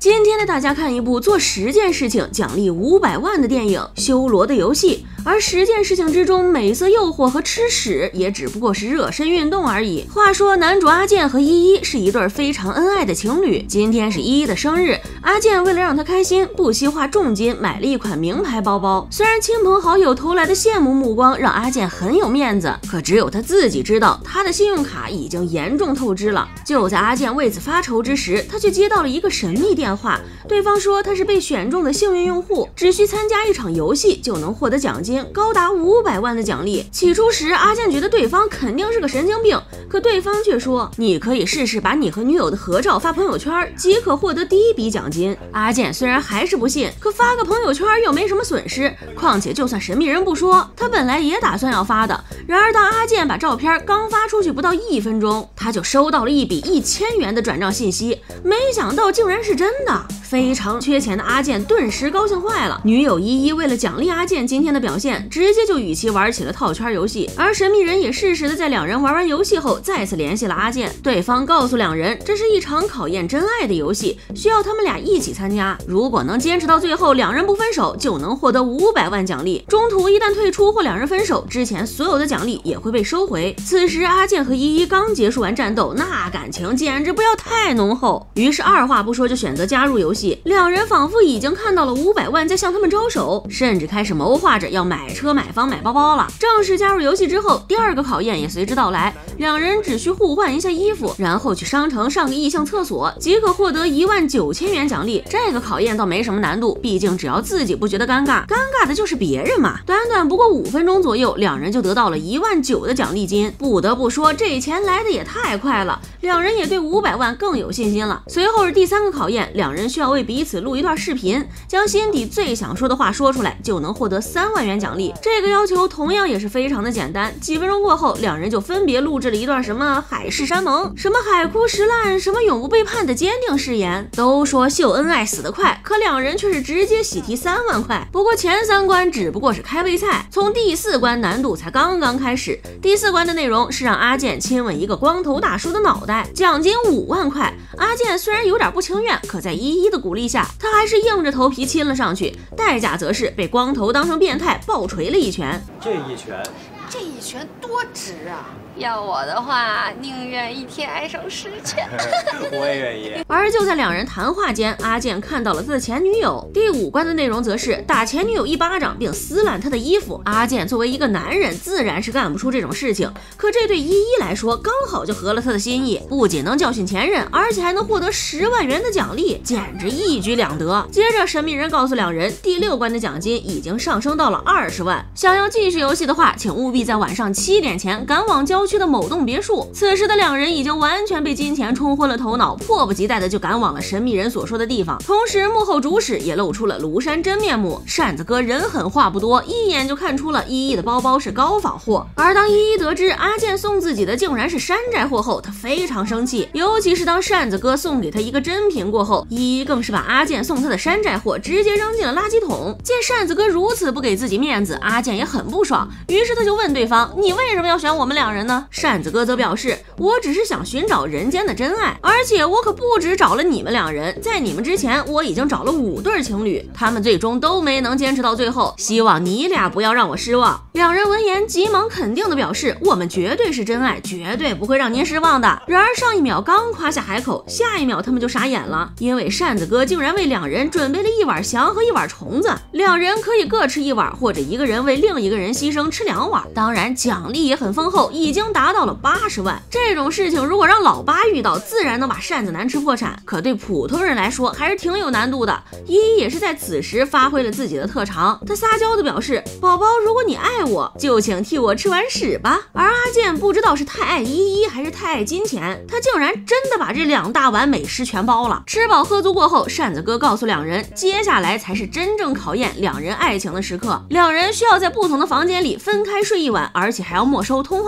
今天带大家看一部做10件事情奖励500万的电影《修罗的游戏》，而10件事情之中，美色诱惑和吃屎也只不过是热身运动而已。话说，男主阿健和依依是一对非常恩爱的情侣。今天是依依的生日，阿健为了让她开心，不惜花重金买了一款名牌包包。虽然亲朋好友投来的羡慕目光让阿健很有面子，可只有他自己知道，他的信用卡已经严重透支了。就在阿健为此发愁之时，他却接到了一个神秘电话，对方说他是被选中的幸运用户，只需参加一场游戏就能获得奖金，高达500万的奖励。起初时，阿健觉得对方肯定是个神经病，可对方却说，你可以试试把你和女友的合照发朋友圈，即可获得第一笔奖金。阿健虽然还是不信，可发个朋友圈又没什么损失，况且就算神秘人不说，他本来也打算要发的。然而当阿健把照片刚发出去不到1分钟，他就收到了一笔1000元的转账信息，没想到竟然是真的。非常缺钱的阿健顿时高兴坏了，女友依依为了奖励阿健今天的表现，直接就与其玩起了套圈游戏。而神秘人也适时的在两人玩完游戏后再次联系了阿健，对方告诉两人，这是一场考验真爱的游戏，需要他们俩一起参加，如果能坚持到最后，两人不分手就能获得500万奖励，中途一旦退出或两人分手，之前所有的奖励也会被收回。此时阿健和依依刚结束完战斗，那感情简直不要太浓厚，于是二话不说就选择加入游戏。两人仿佛已经看到了500万在向他们招手，甚至开始谋划着要买车买房买包包了。正式加入游戏之后，第二个考验也随之到来，两人只需互换一下衣服，然后去商城上个异性厕所，即可获得19000元奖励。这个考验倒没什么难度，毕竟只要自己不觉得尴尬，尴尬的就是别人嘛。短短不过5分钟左右，两人就得到了19000的奖励金。不得不说，这钱来的也太快了，两人也对500万更有信心了。随后是第3个考验，两人需要为彼此录一段视频，将心底最想说的话说出来，就能获得3万元奖励。这个要求同样也是非常的简单。几分钟过后，两人就分别录制了一段什么海誓山盟，什么海枯石烂，什么永不背叛的坚定誓言。都说秀恩爱死得快，可两人却是直接喜提3万块。不过前3关只不过是开胃菜，从第4关难度才刚刚开始。第4关的内容是让阿健亲吻一个光头大叔的脑袋，奖金5万块。阿健虽然有点不情愿，可在依依的鼓励下，他还是硬着头皮亲了上去，代价则是被光头当成变态暴锤了一拳。 这一拳多值啊！要我的话，宁愿一天挨上10拳。 我也愿意。 而就在两人谈话间，阿健看到了他的前女友。第5关的内容则是打前女友一巴掌并撕烂她的衣服。阿健作为一个男人，自然是干不出这种事情，可这对依依来说刚好就合了他的心意，不仅能教训前任，而且还能获得10万元的奖励，简直一举两得。接着神秘人告诉两人，第6关的奖金已经上升到了20万，想要继续游戏的话，请务必在晚上7点前赶往郊区的某栋别墅。此时的两人已经完全被金钱冲昏了头脑，迫不及待的就赶往了神秘人所说的地方。同时幕后主使也露出了庐山真面目，扇子哥人狠话不多，一眼就看出了依依的包包是高仿货。而当依依得知阿健送自己的竟然是山寨货后，他非常生气，尤其是当扇子哥送给他一个真品过后，依依更是把阿健送他的山寨货直接扔进了垃圾桶。见扇子哥如此不给自己面子，阿健也很不爽，于是他就问对方，你为什么要选我们两人呢？扇子哥则表示，我只是想寻找人间的真爱，而且我可不止找了你们两人，在你们之前我已经找了5对情侣，他们最终都没能坚持到最后，希望你俩不要让我失望。两人闻言急忙肯定的表示，我们绝对是真爱，绝对不会让您失望的。然而上一秒刚夸下海口，下一秒他们就傻眼了，因为扇子哥竟然为两人准备了一碗翔和一碗虫子，两人可以各吃一碗，或者一个人为另一个人牺牲吃2碗，当然奖励也很丰厚，已经达到了80万。这种事情如果让老八遇到，自然能把扇子男吃破产，可对普通人来说还是挺有难度的。依依也是在此时发挥了自己的特长，他撒娇的表示，宝宝如果你爱我，就请替我吃完屎吧。而阿健不知道是太爱依依还是太爱金钱，他竟然真的把这2大碗美食全包了。吃饱喝足过后，扇子哥告诉两人，接下来才是真正考验两人爱情的时刻，两人需要在不同的房间里分开睡一晚，而且还要没收通话工具。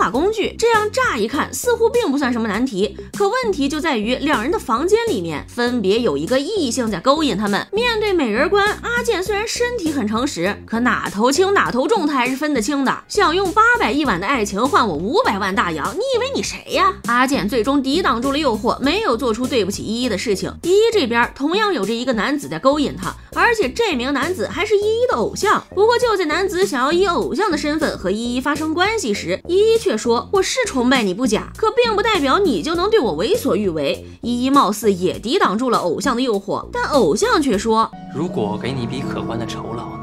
去。这样乍一看似乎并不算什么难题，可问题就在于两人的房间里面分别有一个异性在勾引他们。面对美人关，阿健虽然身体很诚实，可哪头轻哪头重他还是分得清的。想用800亿晚的爱情换我500万大洋，你以为你谁呀？阿健最终抵挡住了诱惑，没有做出对不起依依的事情。依依这边同样有着一个男子在勾引他，而且这名男子还是依依的偶像。不过就在男子想要以偶像的身份和依依发生关系时，依依却说：“我是崇拜你不假，可并不代表你就能对我为所欲为。”依依貌似也抵挡住了偶像的诱惑，但偶像却说：“ 如果给你一笔可观的酬劳呢？”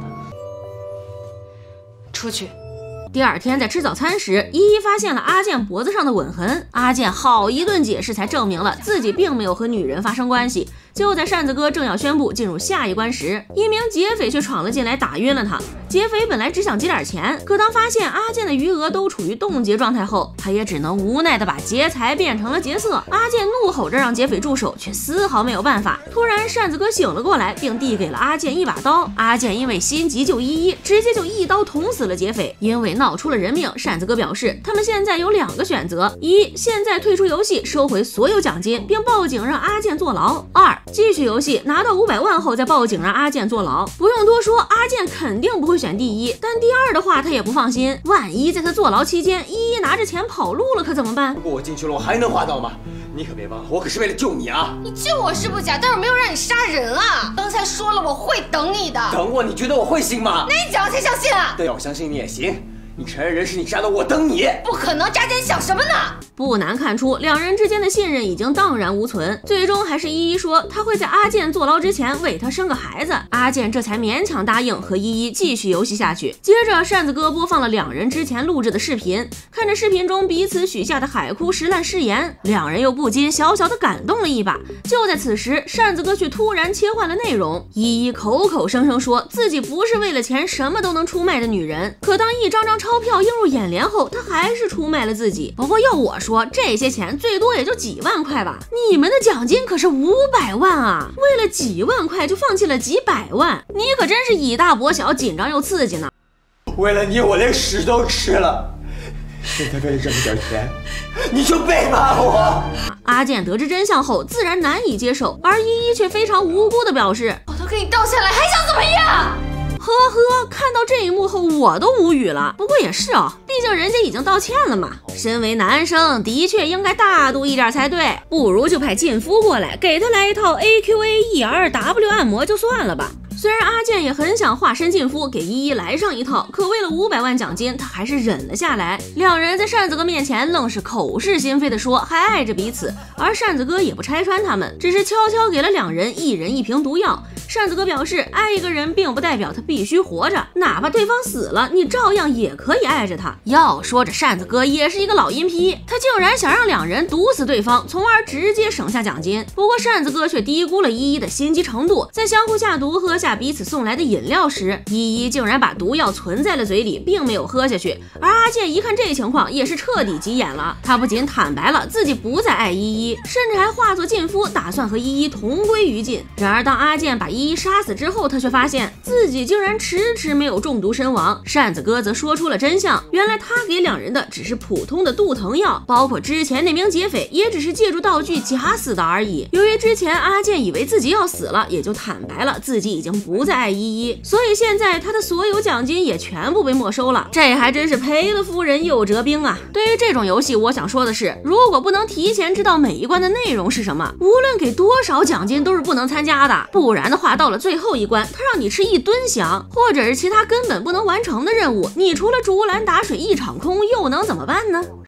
出去。 第二天在吃早餐时，依依发现了阿健脖子上的吻痕。阿健好一顿解释才证明了自己并没有和女人发生关系。就在扇子哥正要宣布进入下一关时，一名劫匪却闯了进来，打晕了他。劫匪本来只想劫点钱，可当发现阿健的余额都处于冻结状态后，他也只能无奈的把劫财变成了劫色。阿健怒吼着让劫匪住手，却丝毫没有办法。突然扇子哥醒了过来，并递给了阿健一把刀。阿健因为心急救依依，直接就一刀捅死了劫匪。因为闹出了人命，扇子哥表示他们现在有2个选择：一，现在退出游戏，收回所有奖金，并报警让阿健坐牢；二，继续游戏，拿到500万后再报警让阿健坐牢。不用多说，阿健肯定不会选第一，但第二的话他也不放心，万一在他坐牢期间，依依拿着钱跑路了，可怎么办？ 如果我进去了，我还能滑倒吗？你可别忘了，我可是为了救你啊！ 你救我是不假，但是没有让你杀人啊！刚才说了我会等你的。 等我？你觉得我会信吗？ 那你讲才相信啊！ 对，我相信你也行。你承认人是你杀的，我等你。 不可能，渣姐想什么呢？ 不难看出，两人之间的信任已经荡然无存。最终还是依依说她会在阿健坐牢之前为他生个孩子，阿健这才勉强答应和依依继续游戏下去。接着扇子哥播放了两人之前录制的视频，看着视频中彼此许下的海枯石烂誓言，两人又不禁小小的感动了一把。就在此时，扇子哥却突然切换了内容，依依口口声声说自己不是为了钱什么都能出卖的女人，可当一张张钞票映入眼帘后，她还是出卖了自己。不过要我说，这些钱最多也就几万块吧，你们的奖金可是500万啊！为了几万块就放弃了几百万，你可真是以大博小，紧张又刺激呢。 为了你，我连屎都吃了。现在为了这么点钱，你就背叛我！ 阿健得知真相后，自然难以接受，而依依却非常无辜地表示：“ 我都给你道歉了，还想怎么样？” 呵呵，看到这一幕后，我都无语了。不过也是哦，毕竟人家已经道歉了嘛。身为男生，的确应该大度一点才对，不如就派劲夫过来，给他来一套 AQAERW 按摩就算了吧。虽然阿健也很想化身劲夫给依依来上一套，可为了500万奖金，他还是忍了下来。两人在扇子哥面前愣是口是心非的说还爱着彼此，而扇子哥也不拆穿他们，只是悄悄给了两人一人1瓶毒药。扇子哥表示，爱一个人并不代表他必须活着，哪怕对方死了，你照样也可以爱着他。要说这扇子哥也是一个老阴批，他竟然想让两人毒死对方，从而直接省下奖金。不过扇子哥却低估了依依的心机程度，在相互下毒喝下彼此送来的饮料时，依依竟然把毒药存在了嘴里，并没有喝下去。而阿健一看这情况，也是彻底急眼了，他不仅坦白了自己不再爱依依，甚至还化作劲夫，打算和依依同归于尽。然而当阿健把依依杀死之后，他却发现自己竟然迟迟没有中毒身亡。扇子哥则说出了真相，原来他给两人的只是普通的肚疼药，包括之前那名劫匪也只是借助道具假死的而已。由于之前阿健以为自己要死了，也就坦白了自己已经不再爱依依，所以现在他的所有奖金也全部被没收了。这还真是赔了夫人又折兵啊！对于这种游戏，我想说的是，如果不能提前知道每一关的内容是什么，无论给多少奖金都是不能参加的。不然的话，到了最后一关，他让你吃1吨翔，或者是其他根本不能完成的任务，你除了竹篮打水一场空，又能怎么办呢？